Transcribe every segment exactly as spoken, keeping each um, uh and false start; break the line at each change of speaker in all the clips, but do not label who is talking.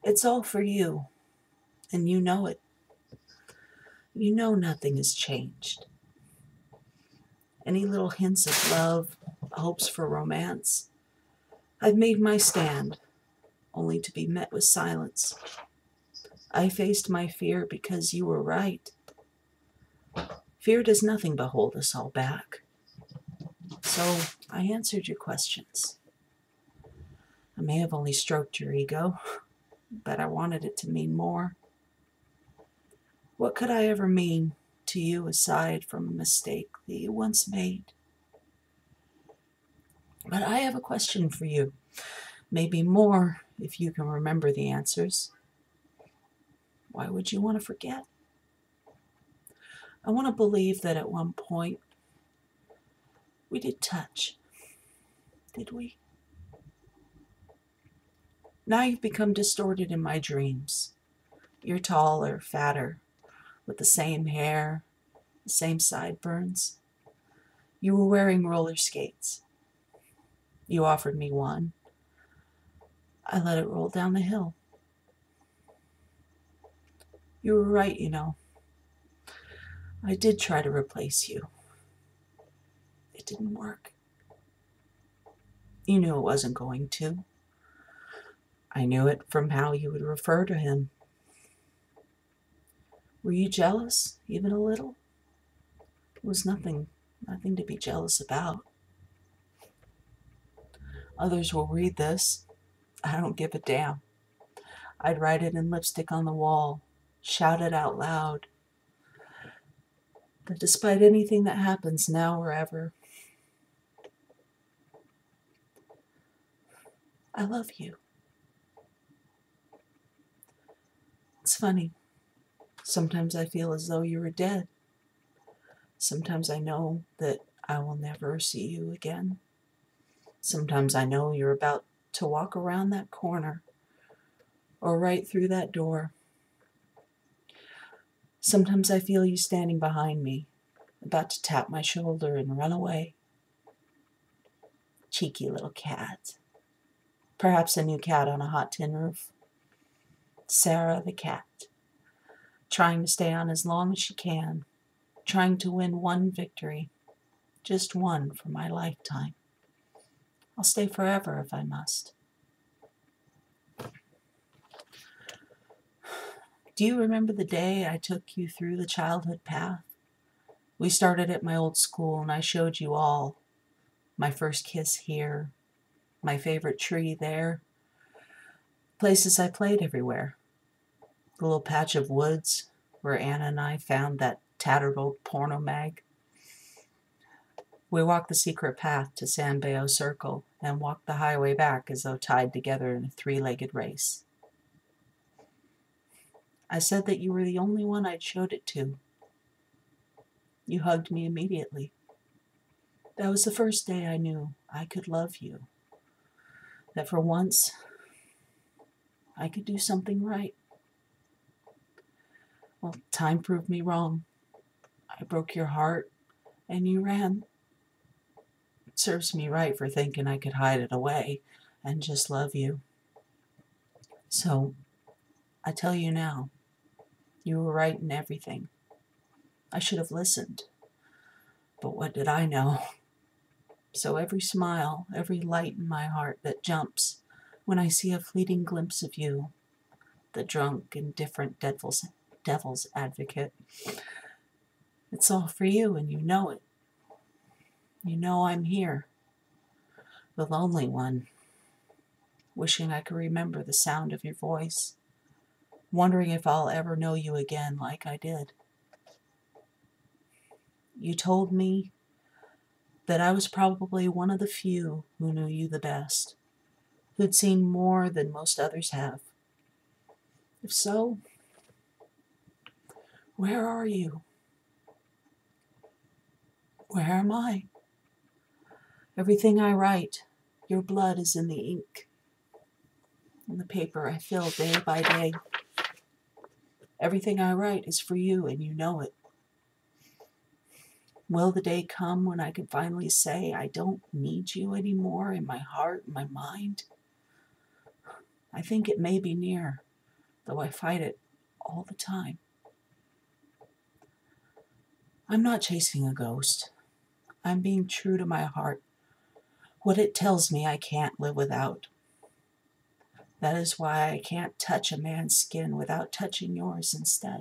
It's all for you, and you know it. You know nothing has changed. Any little hints of love, hopes for romance, I've made my stand, only to be met with silence. I faced my fear because you were right. Fear does nothing but hold us all back. So I answered your questions. I may have only stroked your ego, but I wanted it to mean more. What could I ever mean to you aside from a mistake that you once made? But I have a question for you. Maybe more if you can remember the answers. Why would you want to forget? I want to believe that at one point we did touch. Did we? Now you've become distorted in my dreams. You're taller, fatter, with the same hair, the same sideburns. You were wearing roller skates. You offered me one. I let it roll down the hill. You were right, you know. I did try to replace you. It didn't work. You knew it wasn't going to. I knew it from how you would refer to him. Were you jealous, even a little? It was nothing, nothing to be jealous about. Others will read this. I don't give a damn. I'd write it in lipstick on the wall, shout it out loud. But despite anything that happens now or ever, I love you. It's funny. Sometimes I feel as though you were dead. Sometimes I know that I will never see you again. Sometimes I know you're about to walk around that corner or right through that door. Sometimes I feel you standing behind me, about to tap my shoulder and run away. Cheeky little cat. Perhaps a new cat on a hot tin roof. Sara the cat, trying to stay on as long as she can, trying to win one victory, just one for my lifetime. I'll stay forever if I must. Do you remember the day I took you through the childhood path? We started at my old school and I showed you all. My first kiss here, my favorite tree there, places I played everywhere. The little patch of woods where Anna and I found that tattered old porno mag. We walked the secret path to San Beo Circle and walked the highway back as though tied together in a three-legged race. I said that you were the only one I'd showed it to. You hugged me immediately. That was the first day I knew I could love you. That for once, I could do something right. Well, time proved me wrong. I broke your heart, and you ran. It serves me right for thinking I could hide it away and just love you. So, I tell you now, you were right in everything. I should have listened. But what did I know? So every smile, every light in my heart that jumps when I see a fleeting glimpse of you, the drunk, indifferent devil's, devil's advocate, it's all for you and you know it. You know I'm here, the lonely one, wishing I could remember the sound of your voice, wondering if I'll ever know you again like I did. You told me that I was probably one of the few who knew you the best, who'd seen more than most others have. If so, where are you? Where am I? Everything I write, your blood is in the ink, in the paper I fill day by day. Everything I write is for you, and you know it. Will the day come when I can finally say I don't need you anymore in my heart and my mind? I think it may be near. though I fight it all the time. I'm not chasing a ghost. I'm being true to my heart, what it tells me I can't live without. That is why I can't touch a man's skin without touching yours instead.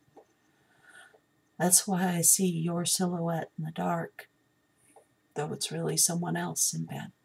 That's why I see your silhouette in the dark, though it's really someone else in bed.